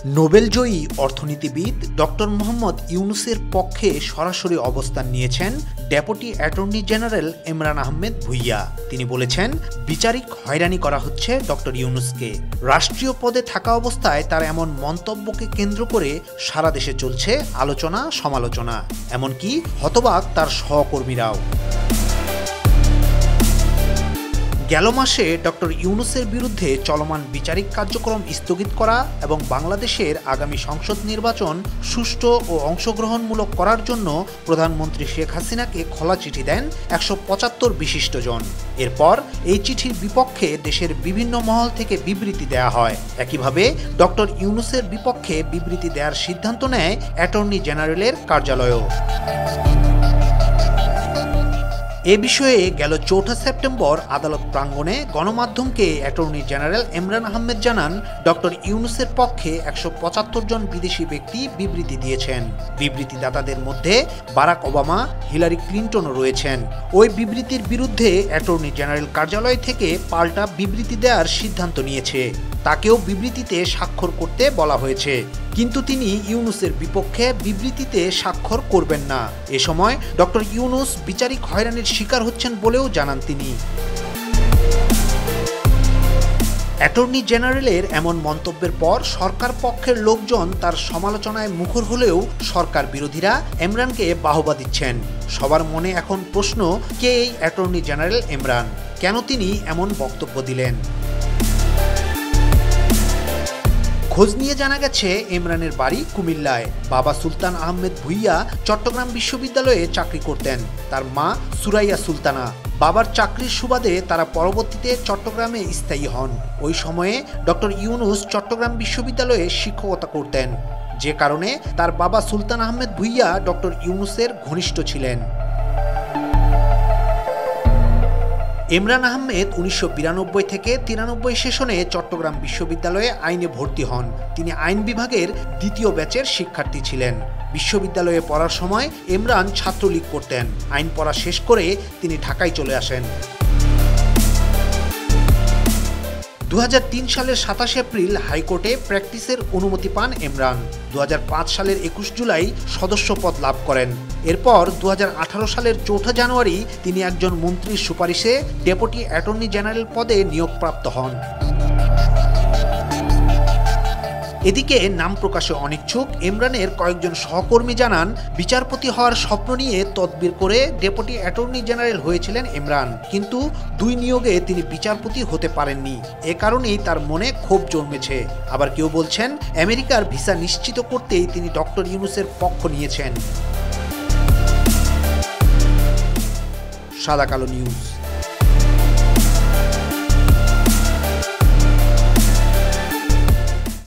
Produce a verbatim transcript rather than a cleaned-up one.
নোবেলজয়ী অর্থনীতিবিদ ডক্টর মোহাম্মদ ইউনূসের পক্ষে সরাসরি অবস্থান নিয়েছেন deputy attorney general Emran Ahmed Bhuiyan. তিনি বলেছেন, বিচারিক হয়রানি করা হচ্ছে ডক্টর ইউনূসকে। রাষ্ট্রীয় পদে থাকা অবস্থায় তার এমন মন্তব্যকে কেন্দ্র করে সারা দেশে চলছে আলোচনা সমালোচনা, এমনকি হতবাক তার সহকর্মীরাও। গেল মাসে ডক্টর ইউনূসের বিরুদ্ধে চলমান বিচারিক কার্যক্রম স্থগিত করা এবং বাংলাদেশের আগামী সংসদ নির্বাচন সুষ্ঠু ও অংশগ্রহণমূলক করার জন্য প্রধানমন্ত্রী শেখ হাসিনাকে খোলা চিঠি দেন একশো পঁচাত্তর বিশিষ্টজন। এরপর এই চিঠির বিপক্ষে দেশের বিভিন্ন মহল থেকে বিবৃতি দেয়া হয়। একইভাবে ডক্টর ইউনূসের বিপক্ষে বিবৃতি দেওয়ার সিদ্ধান্ত নেয় অ্যাটর্নি জেনারেলের কার্যালয়ও। এ বিষয়ে গেল চৌঠা সেপ্টেম্বর আদালত প্রাঙ্গণে গণমাধ্যমকে অ্যাটর্নি জেনারেল এমরান আহমেদ জানান, ডক্টর ইউনূসের পক্ষে একশো পঁচাত্তর জন বিদেশি ব্যক্তি বিবৃতি দিয়েছেন। বিবৃতিদাতাদের মধ্যে বারাক ওবামা, হিলারি ক্লিন্টনও রয়েছেন। ওই বিবৃতির বিরুদ্ধে অ্যাটর্নি জেনারেল কার্যালয় থেকে পাল্টা বিবৃতি দেওয়ার সিদ্ধান্ত নিয়েছে। তাকেও বিবৃতিতে স্বাক্ষর করতে বলা হয়েছে, কিন্তু তিনি ইউনূসের বিপক্ষে বিবৃতিতে স্বাক্ষর করবেন না। এ সময় ডক্টর ইউনূস বিচারিক হয়রানির শিকার হচ্ছেন বলেও জানান তিনি। অ্যাটর্নি জেনারেলের এমন মন্তব্যের পর সরকার পক্ষের লোকজন তার সমালোচনায় মুখর হলেও সরকার বিরোধীরা এমরানকে বাহবা দিচ্ছেন। সবার মনে এখন প্রশ্ন, কে এই অ্যাটর্নি জেনারেল এমরান? কেন তিনি এমন বক্তব্য দিলেন? খোঁজ নিয়ে জানা গেছে, ইমরানের বাড়ি কুমিল্লায়। বাবা সুলতান আহমেদ ভূঁইয়া চট্টগ্রাম বিশ্ববিদ্যালয়ে চাকরি করতেন। তার মা সুরাইয়া সুলতানা। বাবার চাকরির সুবাদে তারা পরবর্তীতে চট্টগ্রামে স্থায়ী হন। ওই সময়ে ডক্টর ইউনূস চট্টগ্রাম বিশ্ববিদ্যালয়ে শিক্ষকতা করতেন, যে কারণে তার বাবা সুলতান আহমেদ ভূঁইয়া ডক্টর ইউনূসের ঘনিষ্ঠ ছিলেন। এমরান আহমেদ উনিশশো বিরানব্বই থেকে তিরানব্বই সেশনে চট্টগ্রাম বিশ্ববিদ্যালয়ে আইনে ভর্তি হন। তিনি আইন বিভাগের দ্বিতীয় ব্যাচের শিক্ষার্থী ছিলেন। বিশ্ববিদ্যালয়ে পড়ার সময় এমরান ছাত্রলীগ করতেন। আইন পড়া শেষ করে তিনি ঢাকায় চলে আসেন। দু হাজার তিন সালের সাতাশে এপ্রিল হাইকোর্টে প্র্যাকটিসের অনুমতি পান এমরান। দু হাজার পাঁচ সালের একুশ জুলাই সদস্য পদ লাভ করেন। এরপর দু হাজার আঠারো সালের চৌঠা জানুয়ারি তিনি একজন মন্ত্রীর সুপারিশে ডেপুটি অ্যাটর্নি জেনারেল পদে নিয়োগপ্রাপ্ত হন। এদিকে নাম প্রকাশে অনিচ্ছুক ইমরানের কয়েকজন সহকর্মী জানান, বিচারপতি হওয়ার স্বপ্ন নিয়ে তদবির করে ডেপুটি অ্যাটর্নি জেনারেল হয়েছিলেন ইমরান, কিন্তু দুই নিয়োগে তিনি বিচারপতি হতে পারেননি। এ কারণেই তার মনে ক্ষোভ জন্মেছে। আবার কেউ বলছেন, আমেরিকার ভিসা নিশ্চিত করতেই তিনি ডক্টর ইউনূসের পক্ষ নিয়েছেন। সাদা কালো নিউজ।